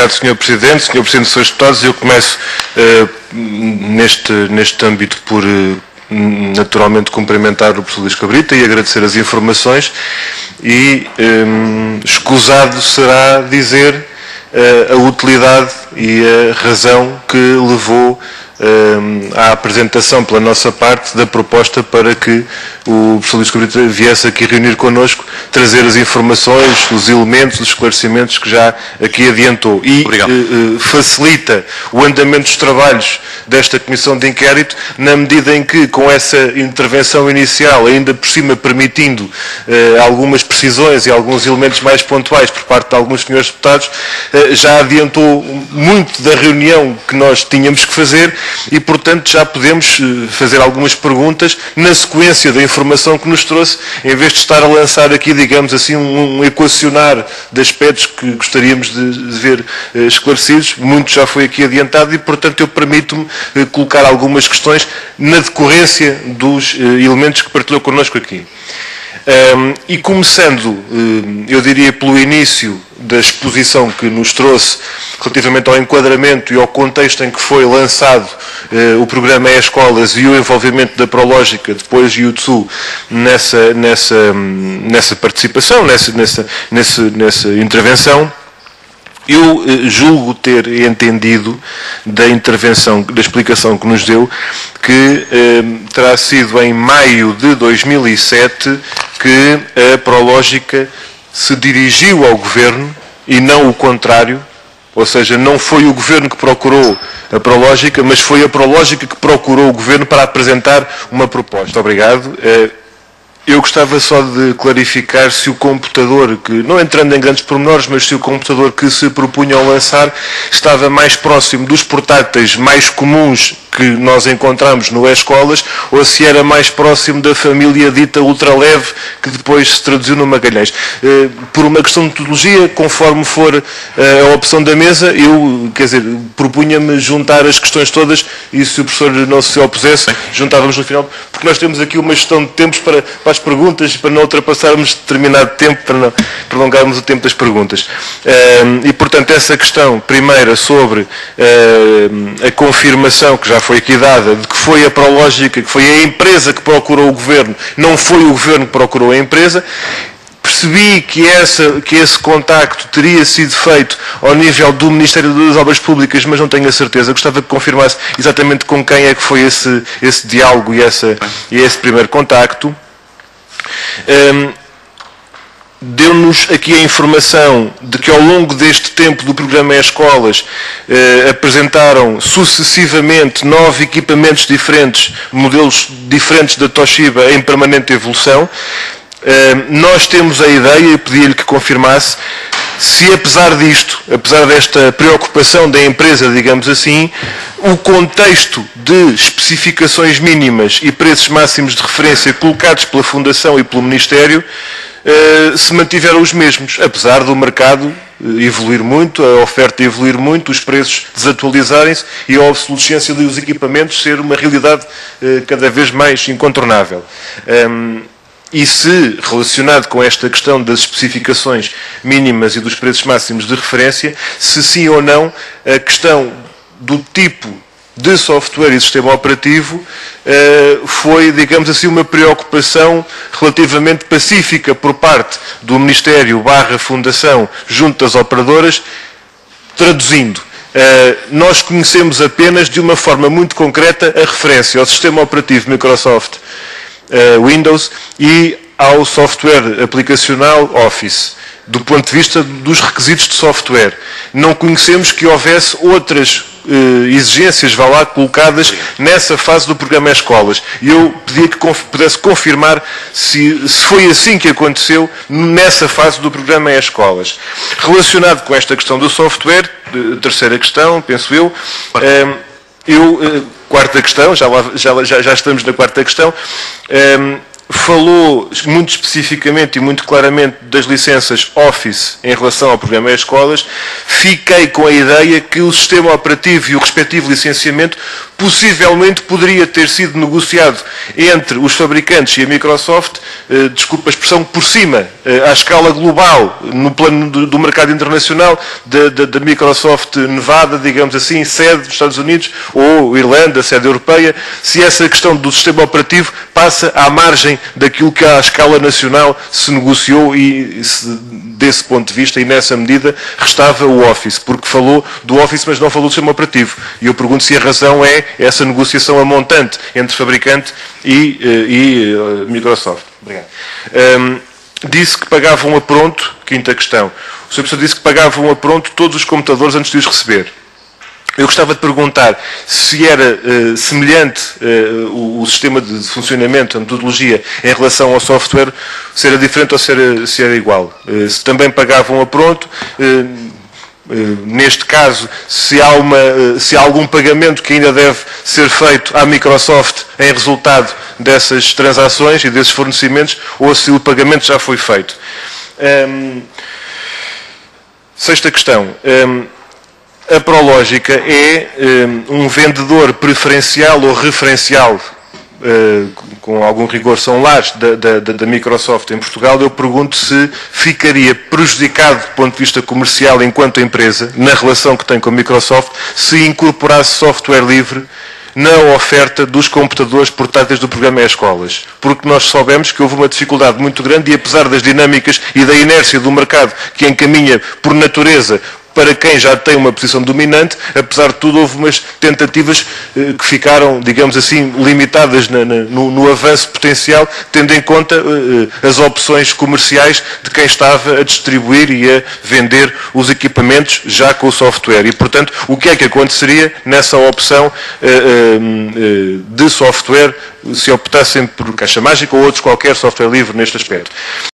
obrigado, Sr. Presidente. Sr. Presidente, Srs. Deputados, eu começo neste âmbito por naturalmente cumprimentar o professor Luís Cabrita e agradecer as informações e escusado será dizer a utilidade e a razão que levou à apresentação pela nossa parte da proposta para que o professor Luís Cabrita viesse aqui reunir connosco, trazer as informações, os elementos, os esclarecimentos que já aqui adiantou e facilita o andamento dos trabalhos desta Comissão de Inquérito, na medida em que, com essa intervenção inicial, ainda por cima permitindo algumas precisões e alguns elementos mais pontuais por parte de alguns senhores deputados, já adiantou muito da reunião que nós tínhamos que fazer e, portanto, já podemos fazer algumas perguntas na sequência da informação que nos trouxe, em vez de estar a lançar aqui, digamos assim, um equacionar de aspectos que gostaríamos de ver esclarecidos. Muito já foi aqui adiantado e, portanto, eu permito-me colocar algumas questões na decorrência dos elementos que partilhou connosco aqui. E começando, eu diria, pelo início da exposição que nos trouxe relativamente ao enquadramento e ao contexto em que foi lançado o programa E-Escolas e o envolvimento da Prológica, depois de UTSU, nessa participação, nessa intervenção. Eu julgo ter entendido da intervenção, da explicação que nos deu, que terá sido em maio de 2007 que a Prológica se dirigiu ao Governo e não o contrário, ou seja, não foi o Governo que procurou a Prológica, mas foi a Prológica que procurou o Governo para apresentar uma proposta. Obrigado. Eu gostava só de clarificar se o computador, que, não entrando em grandes pormenores, mas se o computador que se propunham lançar estava mais próximo dos portáteis mais comuns que nós encontramos no E-Escolas, ou se era mais próximo da família dita ultraleve, que depois se traduziu no Magalhães. Por uma questão de metodologia, conforme for a opção da mesa, eu, quer dizer, propunha-me juntar as questões todas e se o professor não se opusesse, juntávamos no final, porque nós temos aqui uma gestão de tempos para as perguntas, para não ultrapassarmos determinado tempo, para não prolongarmos o tempo das perguntas. E, portanto, essa questão primeira sobre a confirmação que já foi aqui dada, de que foi a Prológica, que foi a empresa que procurou o Governo, não foi o Governo que procurou a empresa. Percebi que esse contacto teria sido feito ao nível do Ministério das Obras Públicas, mas não tenho a certeza. Gostava que confirmasse exatamente com quem é que foi esse diálogo e esse primeiro contacto. Deu-nos aqui a informação de que ao longo deste tempo do programa E-Escolas apresentaram sucessivamente 9 equipamentos diferentes, modelos diferentes da Toshiba em permanente evolução. Nós temos a ideia, e pedi-lhe que confirmasse, se apesar disto, apesar desta preocupação da empresa, digamos assim, o contexto de especificações mínimas e preços máximos de referência colocados pela Fundação e pelo Ministério se mantiveram os mesmos, apesar do mercado evoluir muito, a oferta evoluir muito, os preços desatualizarem-se e a obsolescência dos equipamentos ser uma realidade cada vez mais incontornável. E se, relacionado com esta questão das especificações mínimas e dos preços máximos de referência, se sim ou não a questão do tipo de software e sistema operativo foi, digamos assim, uma preocupação relativamente pacífica por parte do Ministério / Fundação junto das operadoras. Traduzindo, nós conhecemos apenas de uma forma muito concreta a referência ao sistema operativo Microsoft Windows e ao software aplicacional Office, do ponto de vista dos requisitos de software. Não conhecemos que houvesse outras exigências, vá lá, colocadas nessa fase do programa E-Escolas. E eu pedia que pudesse confirmar se foi assim que aconteceu nessa fase do programa E-Escolas. Relacionado com esta questão do software, terceira questão, penso eu, quarta questão, já estamos na quarta questão, falou muito especificamente e muito claramente das licenças Office em relação ao programa E-Escolas. Fiquei com a ideia que o sistema operativo e o respectivo licenciamento possivelmente poderia ter sido negociado entre os fabricantes e a Microsoft, desculpa a expressão, por cima, à escala global, no plano do mercado internacional, da Microsoft Nevada, digamos assim, sede dos Estados Unidos, ou Irlanda, sede europeia, se essa questão do sistema operativo passa à margem daquilo que à escala nacional se negociou e, desse ponto de vista e nessa medida, restava o Office, porque falou do Office, mas não falou do sistema operativo. E eu pergunto se a razão é essa negociação a montante entre fabricante e Microsoft. Obrigado. Disse que pagavam a pronto, quinta questão. O Sr. Professor disse que pagavam a pronto todos os computadores antes de os receber. Eu gostava de perguntar se era semelhante o sistema de funcionamento, a metodologia, em relação ao software, se era diferente ou se era igual. Se também pagavam a pronto, neste caso, se há algum pagamento que ainda deve ser feito à Microsoft em resultado dessas transações e desses fornecimentos, ou se o pagamento já foi feito. Sexta questão. A Prológica é um vendedor preferencial ou referencial, com algum rigor são lares, da Microsoft em Portugal. Eu pergunto se ficaria prejudicado do ponto de vista comercial enquanto empresa, na relação que tem com a Microsoft, se incorporasse software livre na oferta dos computadores portáteis do programa E-Escolas. Porque nós soubemos que houve uma dificuldade muito grande e, apesar das dinâmicas e da inércia do mercado que encaminha por natureza para quem já tem uma posição dominante, apesar de tudo, houve umas tentativas que ficaram, digamos assim, limitadas no avanço potencial, tendo em conta as opções comerciais de quem estava a distribuir e a vender os equipamentos já com o software. E, portanto, o que é que aconteceria nessa opção de software, se optassem por Caixa Mágica ou outros qualquer software livre neste aspecto?